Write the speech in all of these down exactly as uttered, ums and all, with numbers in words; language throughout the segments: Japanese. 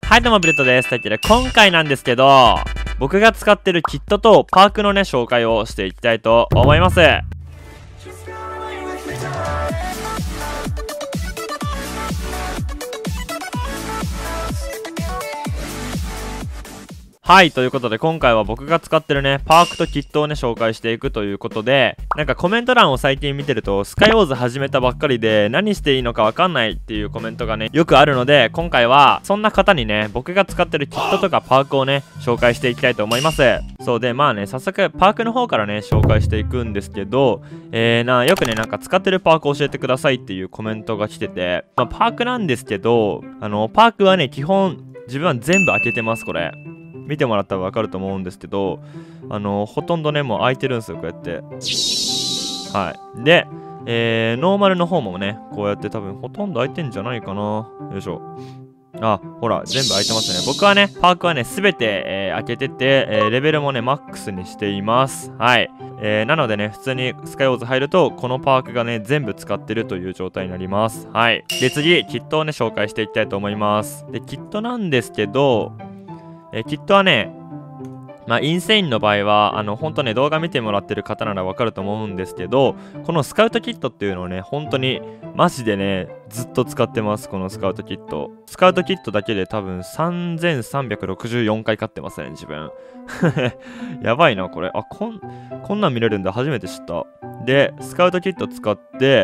はい、どうもブレットです。というわけで今回なんですけど、僕が使ってるキットとパークのね紹介をしていきたいと思います。はい、ということで今回は僕が使ってるね、パークとキットをね、紹介していくということで、なんかコメント欄を最近見てると、スカイウォーズ始めたばっかりで、何していいのかわかんないっていうコメントがね、よくあるので、今回は、そんな方にね、僕が使ってるキットとかパークをね、紹介していきたいと思います。そうで、まあね、早速、パークの方からね、紹介していくんですけど、えーな、よくね、なんか使ってるパーク教えてくださいっていうコメントが来てて、まあ、パークなんですけど、あの、パークはね、基本、自分は全部開けてます、これ。見てもらったら分かると思うんですけど、あのほとんどねもう開いてるんですよ、こうやって。はいで、えー、ノーマルの方もねこうやって多分ほとんど開いてんじゃないかな。よいしょ。あ、ほら全部開いてますね。僕はねパークはね全て、えー、開けてて、えー、レベルもねマックスにしています。はい、えー、なのでね普通にスカイウォーズ入るとこのパークがね全部使ってるという状態になります。はいで次キットをね紹介していきたいと思います。でキットなんですけど、えー、キットはね、まあ、インセインの場合は、あの、本当ね、動画見てもらってる方ならわかると思うんですけど、このスカウトキットっていうのをね、本当に、マジでね、ずっと使ってます、このスカウトキット。スカウトキットだけで多分さんぜんさんびゃくろくじゅうよんかい買ってますね、自分。やばいな、これ。あ、こん、こんなん見れるんだ、初めて知った。で、スカウトキット使って、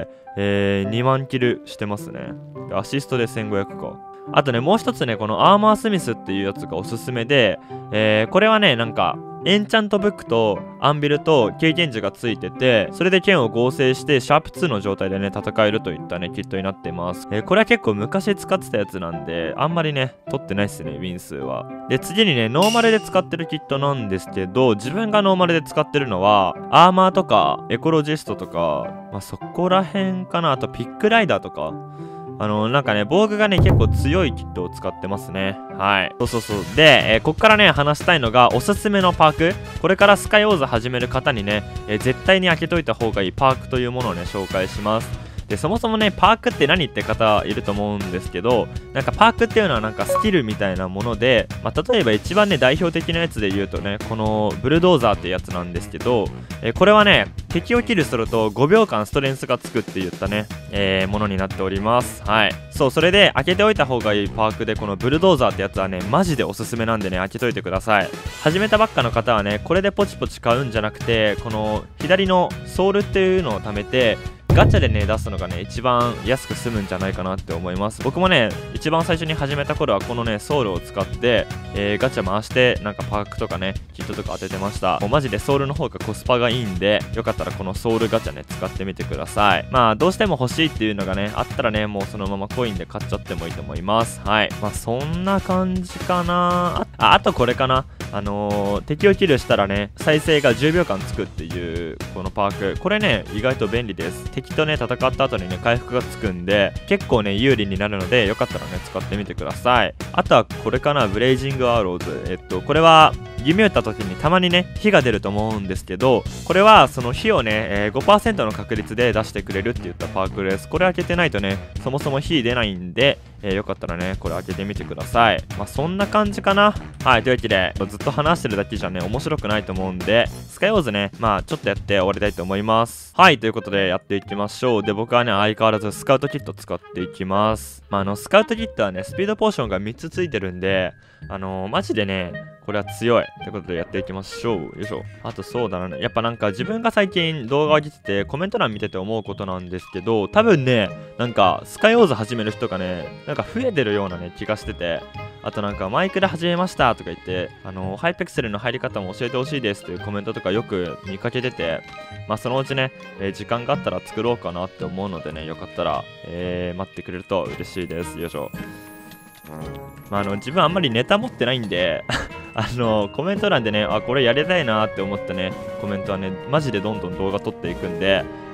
えー、にまんキルしてますね。アシストでせんごひゃくか。あとね、もう一つね、このアーマースミスっていうやつがおすすめで、えー、これはね、なんか、エンチャントブックとアンビルと経験値がついてて、それで剣を合成して、シャープツーの状態でね、戦えるといったね、キットになってます。えー、これは結構昔使ってたやつなんで、あんまりね、取ってないっすね、ウィン数は。で、次にね、ノーマルで使ってるキットなんですけど、自分がノーマルで使ってるのは、アーマーとか、エコロジストとか、まあ、そこら辺かな、あとピックライダーとか、あのー、なんかね、防具がね、結構強いキットを使ってますね。はい。そうそうそう。で、えー、こっからね、話したいのが、おすすめのパーク。これからスカイウォーズ始める方にね、えー、絶対に開けといた方がいいパークというものをね、紹介します。で、そもそもね、パークって何って方いると思うんですけど、なんかパークっていうのはなんかスキルみたいなもので、まあ、例えば一番ね、代表的なやつで言うとね、このブルドーザーってやつなんですけど、えー、これはね、敵をキルするとごびょうかんストレンスがつくって言ったね、えー、ものになっております。はい。そう、それで開けておいた方がいいパークで、このブルドーザーってやつはね、マジでおすすめなんでね、開けといてください。始めたばっかの方はね、これでポチポチ買うんじゃなくて、この左のソウルっていうのを貯めて、ガチャでね出すのがね一番安く済むんじゃないかなって思います。僕もね一番最初に始めた頃はこのねソウルを使って、えー、ガチャ回してなんかパークとかねキットとか当ててました。もうマジでソウルの方がコスパがいいんで、よかったらこのソウルガチャね使ってみてください。まあどうしても欲しいっていうのがねあったらね、もうそのままコインで買っちゃってもいいと思います。はい、まあそんな感じかな。あ、あとこれかな。あのー、敵をキルしたらね再生がじゅうびょうかんつくっていうこのパーク、これね意外と便利です。敵とね戦った後にね回復がつくんで結構ね有利になるので、よかったらね使ってみてください。あとはこれかな、ブレイジングアローズ。えっとこれは弓打った時にたまにね火が出ると思うんですけど、これはその火をね、えー、ごパーセント の確率で出してくれるって言ったパークです。これ開けてないとねそもそも火出ないんで、えー、よかったらねこれ開けてみてください。まあそんな感じかな。はい、というわけでずっと話してるだけじゃね面白くないと思うんで、スカイウォーズねまあちょっとやって終わりたいと思います。はい、ということでやっていきましょう。で、僕はね相変わらずスカウトキット使っていきます。まああのスカウトキットはねスピードポーションがみっつついてるんで、あのー、マジでねこれは強いということでやっていきましょう。よいしょ。あとそうだな、やっぱなんか自分が最近動画を上げててコメント欄見てて思うことなんですけど、多分ねなんかスカイウォーズ始める人がねなんか増えてるようなね気がしてて、あとなんかマイクで始めましたとか言って、あのー、ハイペクセルの入り方も教えてほしいですというコメントとかよく見かけてて、まあそのうちね、えー、時間があったら作ろうかなって思うのでね、よかったら、えー、待ってくれると嬉しいです。よいしょ。まあ、あの自分あんまりネタ持ってないんであのコメント欄でね、あこれやりたいなって思ったねコメントはねマジでどんどん動画撮っていくんで、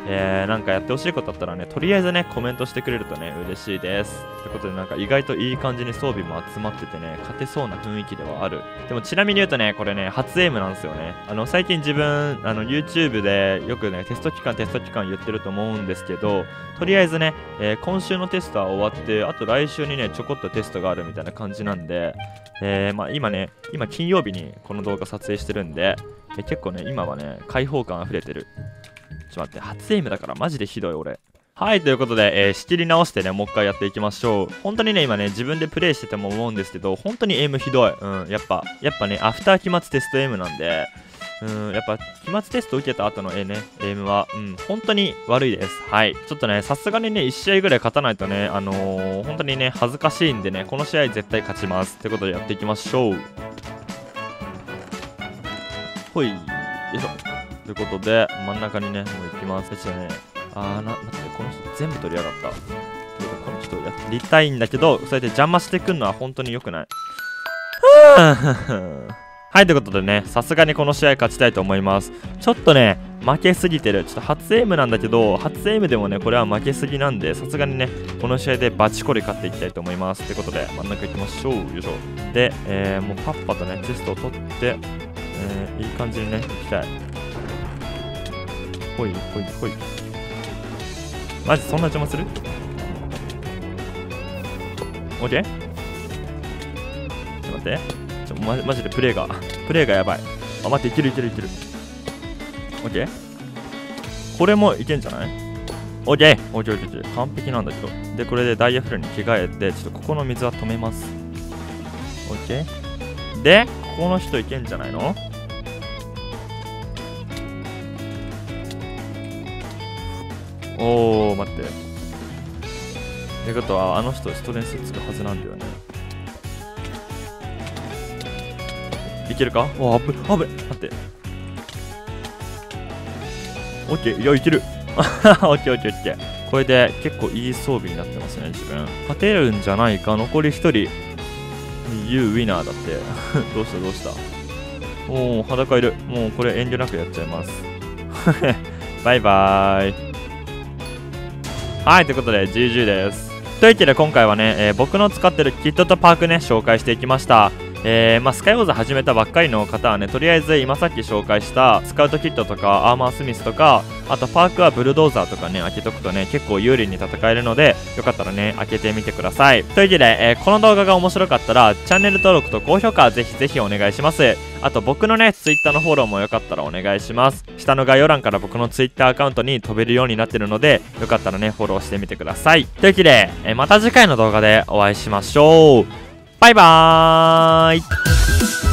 えー、なんかやってほしいことあったらね、とりあえずね、コメントしてくれるとね、嬉しいです。ということで、なんか意外といい感じに装備も集まっててね、勝てそうな雰囲気ではある。でもちなみに言うとね、これね、初エイムなんですよね。あの、最近自分、あの、YouTube でよくね、テスト期間、テスト期間言ってると思うんですけど、とりあえずね、えー、今週のテストは終わって、あと来週にね、ちょこっとテストがあるみたいな感じなんで、えー、まあ今ね、今金曜日にこの動画撮影してるんで、えー、結構ね、今はね、開放感溢れてる。ちょっと待って、初エイムだからマジでひどい俺。はい、ということで、えー、仕切り直してね、もう一回やっていきましょう。本当にね、今ね、自分でプレイしてても思うんですけど、本当にエイムひどい。うん、やっぱ、やっぱね、アフター期末テストエイムなんで、うん、やっぱ、期末テスト受けた後の、えー、ね、エイムは、うん、本当に悪いです。はい。ちょっとね、さすがにね、いち試合ぐらい勝たないとね、あのー、本当にね、恥ずかしいんでね、この試合絶対勝ちます。ということで、やっていきましょう。ほい、よいしょ。ということで、真ん中にね、もう行きます。ちょっとね、あーな、待って、この人全部取りやがった。ということで、この人やりたいんだけど、そうやって邪魔してくんのは本当に良くない。はい、ということでね、さすがにこの試合勝ちたいと思います。ちょっとね、負けすぎてる。ちょっと初エイムなんだけど、初エイムでもね、これは負けすぎなんで、さすがにね、この試合でバチコリ勝っていきたいと思います。ということで、真ん中行きましょう。よいしょ。で、えー、もうパッパとね、テストを取って、えー、いい感じにね、行きたい。ほいほいほい。マジそんな邪魔する？ OK？ ちょっと待って。ちょ、ま、マジでプレイが、プレイがやばい。あ、待って、いけるいけるいける。OK？ これもいけんじゃない？ OK！ OK OK OK。完璧なんだけど。で、これでダイヤフルに着替えて、ちょっとここの水は止めます。OK？ で、ここの人いけんじゃないの？おー、待って。ってことは、あの人ストレンスつくはずなんだよね。いけるか？おー、危ない、危ない。待って。オッケー、いや、いける。オッケー、オッケー、オッケー。これで結構いい装備になってますね、自分。勝てるんじゃないか？残りひとり。ユーウィナーだって。どうした、どうした。おー、裸いる。もうこれ遠慮なくやっちゃいます。バイバーイ。はい、ということで ジージー です。というわけで今回はね、えー、僕の使ってるキットとパークね、紹介していきました。えー、まあ、スカイウォーズ始めたばっかりの方はね、とりあえず今さっき紹介したスカウトキットとかアーマースミスとか、あとパークはブルドーザーとかね、開けとくとね、結構有利に戦えるので、よかったらね、開けてみてください。というわけで、えー、この動画が面白かったら、チャンネル登録と高評価ぜひぜひお願いします。あと僕のね、Twitter のフォローもよかったらお願いします。下の概要欄から僕の Twitter アカウントに飛べるようになってるので、よかったらね、フォローしてみてください。というわけで、えー、また次回の動画でお会いしましょう。バイバーイ。